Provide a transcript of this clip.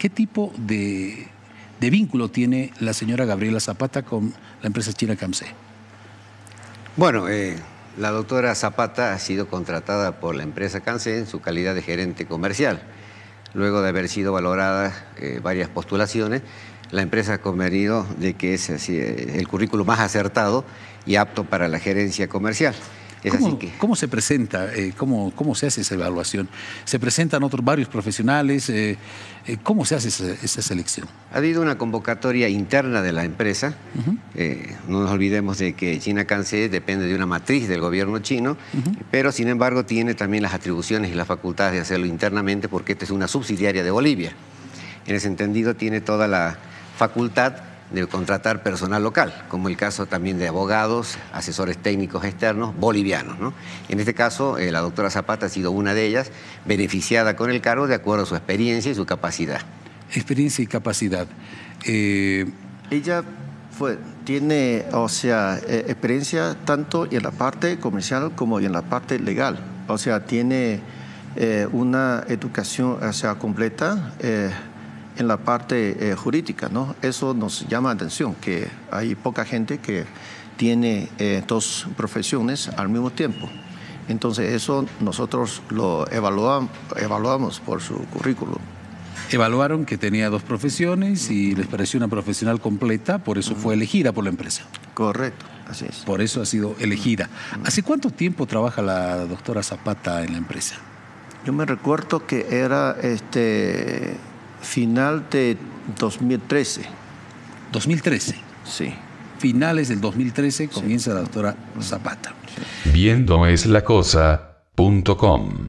¿qué tipo de vínculo tiene la señora Gabriela Zapata con la empresa china Camse? Bueno, la doctora Zapata ha sido contratada por la empresa Camse en su calidad de gerente comercial. Luego de haber sido valorada varias postulaciones, la empresa ha convenido de que es así, el currículo más acertado y apto para la gerencia comercial. ¿Cómo se presenta? ¿Cómo se hace esa evaluación? ¿Se presentan varios profesionales? ¿Cómo se hace esa selección? Ha habido una convocatoria interna de la empresa. No nos olvidemos de que China Camse depende de una matriz del gobierno chino, pero sin embargo tiene también las atribuciones y las facultades de hacerlo internamente porque esta es una subsidiaria de Bolivia. En ese entendido tiene toda la facultad de contratar personal local, como el caso también de abogados, asesores técnicos externos bolivianos, ¿no? En este caso, la doctora Zapata ha sido una de ellas, beneficiada con el cargo de acuerdo a su experiencia y su capacidad. Experiencia y capacidad. Ella tiene, experiencia tanto en la parte comercial como en la parte legal. O sea, tiene una educación completa en la parte jurídica, ¿no? Eso nos llama la atención, que hay poca gente que tiene dos profesiones al mismo tiempo. Entonces eso nosotros lo evaluamos por su currículum. Evaluaron que tenía dos profesiones y les pareció una profesional completa, por eso fue elegida por la empresa. Correcto, así es. Por eso ha sido elegida. ¿Hace cuánto tiempo trabaja la doctora Zapata en la empresa? Yo me recuerdo que era final de 2013. ¿2013? Sí. Finales del 2013 comienza la doctora Zapata. Viendoeslacosa.com